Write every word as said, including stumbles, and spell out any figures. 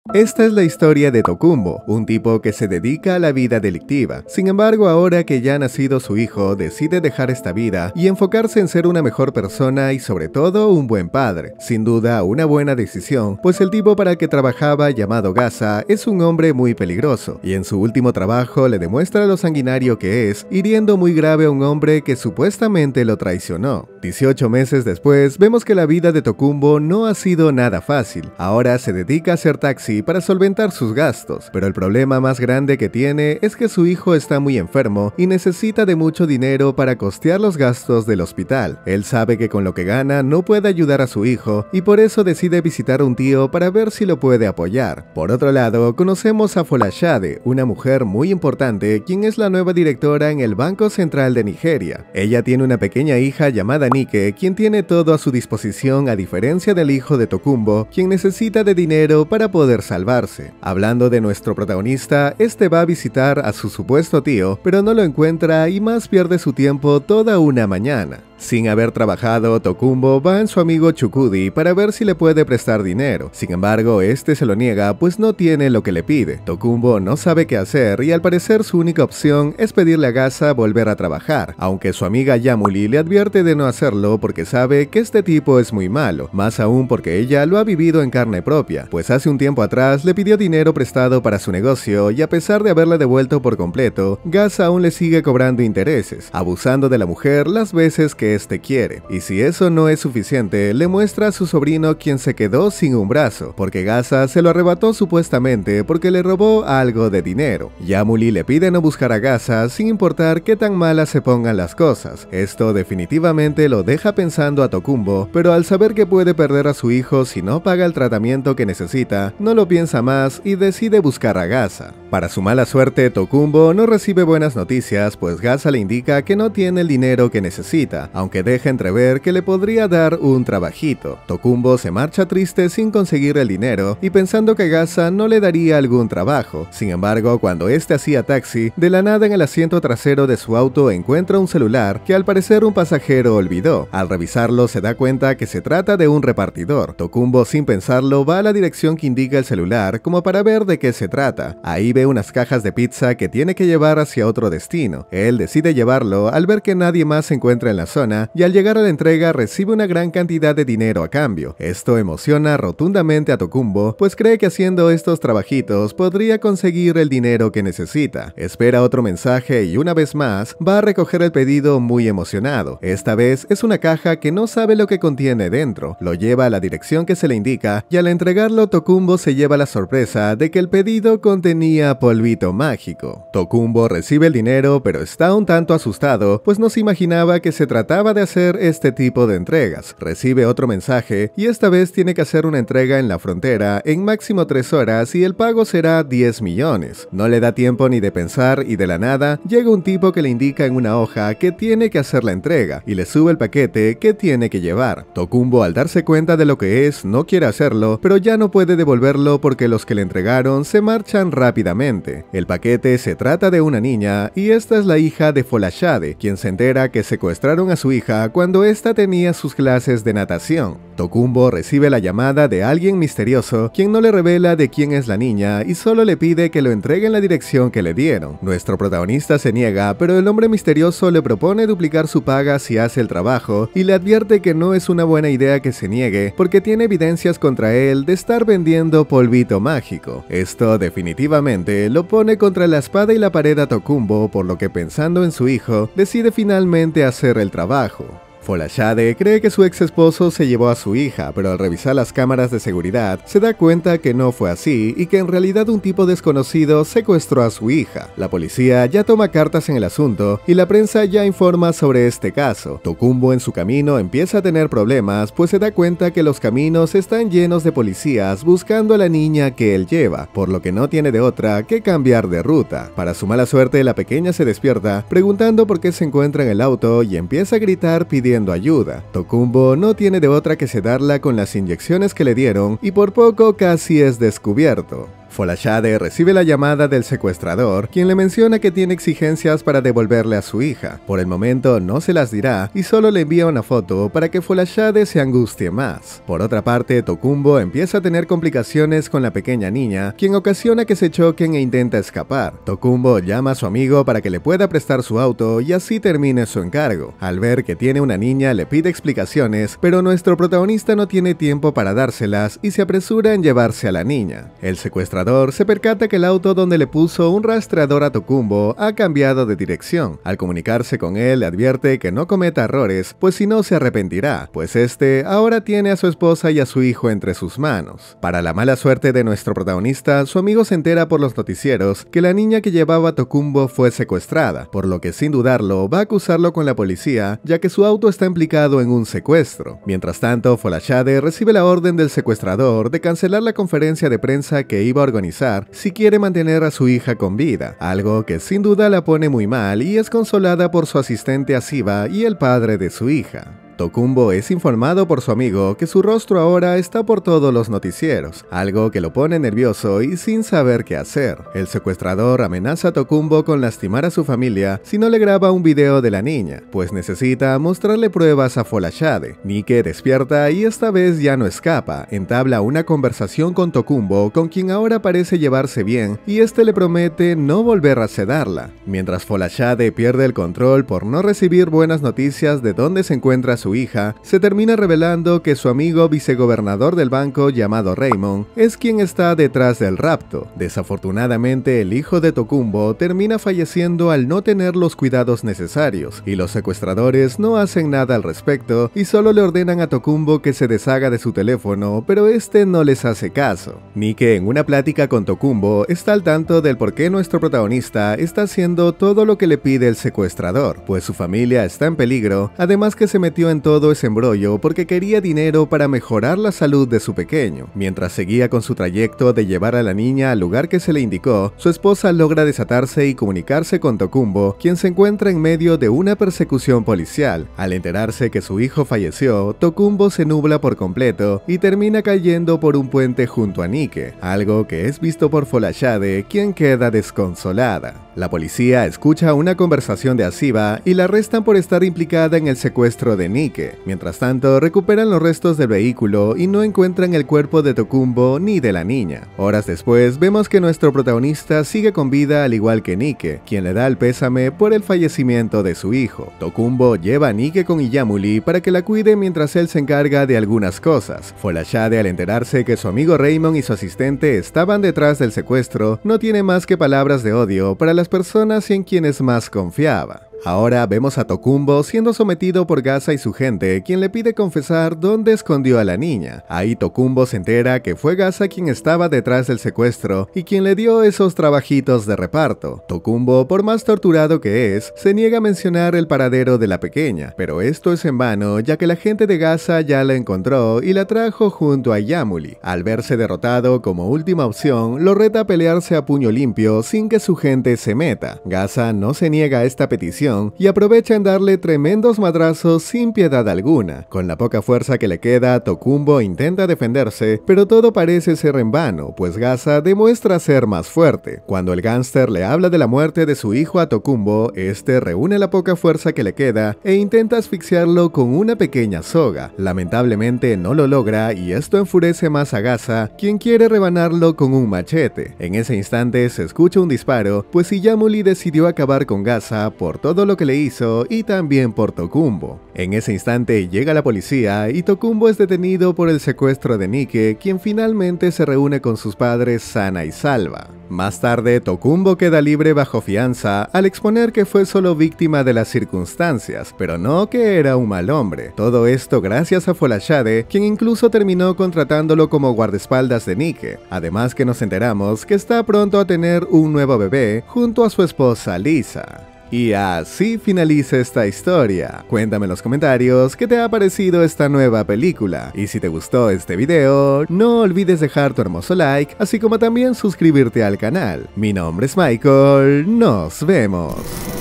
Esta es la historia de Tokumbo, un tipo que se dedica a la vida delictiva. Sin embargo, ahora que ya ha nacido su hijo, decide dejar esta vida y enfocarse en ser una mejor persona y sobre todo un buen padre. Sin duda, una buena decisión, pues el tipo para el que trabajaba, llamado Gasa, es un hombre muy peligroso, y en su último trabajo le demuestra lo sanguinario que es, hiriendo muy grave a un hombre que supuestamente lo traicionó. dieciocho meses después, vemos que la vida de Tokumbo no ha sido nada fácil. Ahora se dedica a hacer taxi para solventar sus gastos, pero el problema más grande que tiene es que su hijo está muy enfermo y necesita de mucho dinero para costear los gastos del hospital. Él sabe que con lo que gana no puede ayudar a su hijo y por eso decide visitar a un tío para ver si lo puede apoyar. Por otro lado, conocemos a Folashade, una mujer muy importante, quien es la nueva directora en el Banco Central de Nigeria. Ella tiene una pequeña hija llamada Nike, quien tiene todo a su disposición a diferencia del hijo de Tokumbo, quien necesita de dinero para poder salvarse. Hablando de nuestro protagonista, este va a visitar a su supuesto tío, pero no lo encuentra y más pierde su tiempo toda una mañana. Sin haber trabajado, Tokumbo va en su amigo Chukudi para ver si le puede prestar dinero. Sin embargo, este se lo niega pues no tiene lo que le pide. Tokumbo no sabe qué hacer y al parecer su única opción es pedirle a Gasa volver a trabajar, aunque su amiga Yamuli le advierte de no hacerlo porque sabe que este tipo es muy malo, más aún porque ella lo ha vivido en carne propia, pues hace un tiempo atrás le pidió dinero prestado para su negocio y a pesar de haberle devuelto por completo, Gasa aún le sigue cobrando intereses, abusando de la mujer las veces que este quiere. Y si eso no es suficiente, le muestra a su sobrino quien se quedó sin un brazo, porque Gasa se lo arrebató supuestamente porque le robó algo de dinero. Yamuli le pide no buscar a Gasa sin importar qué tan malas se pongan las cosas. Esto definitivamente lo deja pensando a Tokumbo, pero al saber que puede perder a su hijo si no paga el tratamiento que necesita, no lo piensa más y decide buscar a Gasa. Para su mala suerte, Tokumbo no recibe buenas noticias, pues Gasa le indica que no tiene el dinero que necesita, aunque deja entrever que le podría dar un trabajito. Tokumbo se marcha triste sin conseguir el dinero y pensando que Gasa no le daría algún trabajo. Sin embargo, cuando este hacía taxi, de la nada en el asiento trasero de su auto encuentra un celular que al parecer un pasajero olvidó. Al revisarlo se da cuenta que se trata de un repartidor. Tokumbo sin pensarlo va a la dirección que indica el celular como para ver de qué se trata. Ahí ve unas cajas de pizza que tiene que llevar hacia otro destino. Él decide llevarlo al ver que nadie más se encuentra en la zona y al llegar a la entrega recibe una gran cantidad de dinero a cambio. Esto emociona rotundamente a Tokumbo, pues cree que haciendo estos trabajitos podría conseguir el dinero que necesita. Espera otro mensaje y una vez más va a recoger el pedido muy emocionado. Esta vez es una caja que no sabe lo que contiene dentro. Lo lleva a la dirección que se le indica y al entregarlo Tokumbo se lleva la sorpresa de que el pedido contenía polvito mágico. Tokumbo recibe el dinero pero está un tanto asustado, pues no se imaginaba que se trataba de hacer este tipo de entregas. Recibe otro mensaje y esta vez tiene que hacer una entrega en la frontera en máximo tres horas y el pago será diez millones. No le da tiempo ni de pensar y de la nada llega un tipo que le indica en una hoja que tiene que hacer la entrega y le sube el paquete que tiene que llevar. Tokumbo al darse cuenta de lo que es no quiere hacerlo, pero ya no puede devolverlo porque los que le entregaron se marchan rápidamente. El paquete se trata de una niña y esta es la hija de Folashade, quien se entera que secuestraron a su hija cuando ésta tenía sus clases de natación. Tokumbo recibe la llamada de alguien misterioso, quien no le revela de quién es la niña y solo le pide que lo entregue en la dirección que le dieron. Nuestro protagonista se niega, pero el hombre misterioso le propone duplicar su paga si hace el trabajo y le advierte que no es una buena idea que se niegue, porque tiene evidencias contra él de estar vendiendo polvito mágico. Esto definitivamente lo pone contra la espada y la pared a Tokumbo, por lo que pensando en su hijo, decide finalmente hacer el trabajo. Folashade cree que su ex esposo se llevó a su hija, pero al revisar las cámaras de seguridad se da cuenta que no fue así y que en realidad un tipo desconocido secuestró a su hija. La policía ya toma cartas en el asunto y la prensa ya informa sobre este caso. Tokumbo en su camino empieza a tener problemas, pues se da cuenta que los caminos están llenos de policías buscando a la niña que él lleva, por lo que no tiene de otra que cambiar de ruta. Para su mala suerte, la pequeña se despierta preguntando por qué se encuentra en el auto y empieza a gritar pidiendo ayuda. Tokumbo no tiene de otra que sedarla con las inyecciones que le dieron y por poco casi es descubierto. Folashade recibe la llamada del secuestrador, quien le menciona que tiene exigencias para devolverle a su hija. Por el momento no se las dirá y solo le envía una foto para que Folashade se angustie más. Por otra parte, Tokumbo empieza a tener complicaciones con la pequeña niña, quien ocasiona que se choquen e intenta escapar. Tokumbo llama a su amigo para que le pueda prestar su auto y así termine su encargo. Al ver que tiene una niña, le pide explicaciones, pero nuestro protagonista no tiene tiempo para dárselas y se apresura en llevarse a la niña. El secuestrador se percata que el auto donde le puso un rastreador a Tokumbo ha cambiado de dirección. Al comunicarse con él, le advierte que no cometa errores, pues si no se arrepentirá, pues este ahora tiene a su esposa y a su hijo entre sus manos. Para la mala suerte de nuestro protagonista, su amigo se entera por los noticieros que la niña que llevaba a Tokumbo fue secuestrada, por lo que sin dudarlo va a acusarlo con la policía, ya que su auto está implicado en un secuestro. Mientras tanto, Folashade recibe la orden del secuestrador de cancelar la conferencia de prensa que iba a organizar si quiere mantener a su hija con vida, algo que sin duda la pone muy mal y es consolada por su asistente Asiba y el padre de su hija. Tokumbo es informado por su amigo que su rostro ahora está por todos los noticieros, algo que lo pone nervioso y sin saber qué hacer. El secuestrador amenaza a Tokumbo con lastimar a su familia si no le graba un video de la niña, pues necesita mostrarle pruebas a Folashade. Nike despierta y esta vez ya no escapa, entabla una conversación con Tokumbo, con quien ahora parece llevarse bien, y este le promete no volver a sedarla. Mientras Folashade pierde el control por no recibir buenas noticias de dónde se encuentra su su hija, se termina revelando que su amigo vicegobernador del banco llamado Raymond es quien está detrás del rapto. Desafortunadamente, el hijo de Tokumbo termina falleciendo al no tener los cuidados necesarios, y los secuestradores no hacen nada al respecto y solo le ordenan a Tokumbo que se deshaga de su teléfono, pero este no les hace caso. Nike, en una plática con Tokumbo, está al tanto del por qué nuestro protagonista está haciendo todo lo que le pide el secuestrador, pues su familia está en peligro, además que se metió en en todo ese embrollo porque quería dinero para mejorar la salud de su pequeño. Mientras seguía con su trayecto de llevar a la niña al lugar que se le indicó, su esposa logra desatarse y comunicarse con Tokumbo, quien se encuentra en medio de una persecución policial. Al enterarse que su hijo falleció, Tokumbo se nubla por completo y termina cayendo por un puente junto a Nike, algo que es visto por Folashade, quien queda desconsolada. La policía escucha una conversación de Asiba y la arrestan por estar implicada en el secuestro de Nike. Mientras tanto, recuperan los restos del vehículo y no encuentran el cuerpo de Tokumbo ni de la niña. Horas después, vemos que nuestro protagonista sigue con vida al igual que Nike, quien le da el pésame por el fallecimiento de su hijo. Tokumbo lleva a Nike con Iyamuli para que la cuide mientras él se encarga de algunas cosas. Folashade, al enterarse que su amigo Raymond y su asistente estaban detrás del secuestro, no tiene más que palabras de odio para las personas en quienes más confiaba. Ahora vemos a Tokumbo siendo sometido por Gaza y su gente, quien le pide confesar dónde escondió a la niña. Ahí Tokumbo se entera que fue Gaza quien estaba detrás del secuestro y quien le dio esos trabajitos de reparto. Tokumbo, por más torturado que es, se niega a mencionar el paradero de la pequeña, pero esto es en vano, ya que la gente de Gaza ya la encontró y la trajo junto a Iyamuli. Al verse derrotado como última opción, lo reta a pelearse a puño limpio sin que su gente se meta. Gaza no se niega a esta petición y aprovecha en darle tremendos madrazos sin piedad alguna. Con la poca fuerza que le queda, Tokumbo intenta defenderse, pero todo parece ser en vano, pues Gaza demuestra ser más fuerte. Cuando el gángster le habla de la muerte de su hijo a Tokumbo, este reúne la poca fuerza que le queda e intenta asfixiarlo con una pequeña soga. Lamentablemente no lo logra y esto enfurece más a Gaza, quien quiere rebanarlo con un machete. En ese instante se escucha un disparo, pues Iyamuli decidió acabar con Gaza por todo lo que le hizo y también por Tokumbo. En ese instante llega la policía y Tokumbo es detenido por el secuestro de Nike, quien finalmente se reúne con sus padres sana y salva. Más tarde, Tokumbo queda libre bajo fianza al exponer que fue solo víctima de las circunstancias, pero no que era un mal hombre. Todo esto gracias a Folashade, quien incluso terminó contratándolo como guardaespaldas de Nike. Además que nos enteramos que está pronto a tener un nuevo bebé junto a su esposa Lisa. Y así finaliza esta historia. Cuéntame en los comentarios qué te ha parecido esta nueva película. Y si te gustó este video, no olvides dejar tu hermoso like, así como también suscribirte al canal. Mi nombre es Michael, nos vemos.